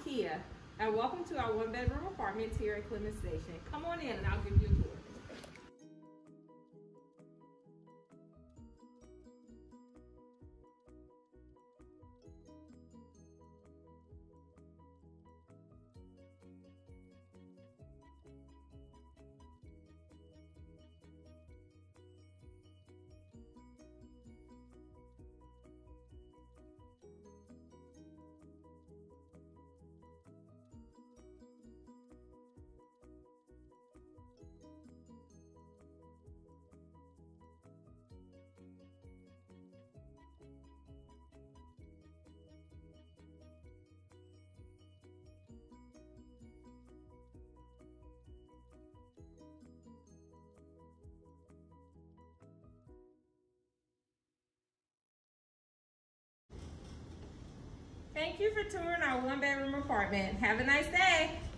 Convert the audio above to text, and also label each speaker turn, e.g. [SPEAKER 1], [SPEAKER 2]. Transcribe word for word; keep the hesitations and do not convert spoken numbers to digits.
[SPEAKER 1] Kia, and welcome to our one-bedroom apartment here at Clemmons Station. Come on in and I'll give you a tour. Thank you for touring our one-bedroom apartment. Have a nice day.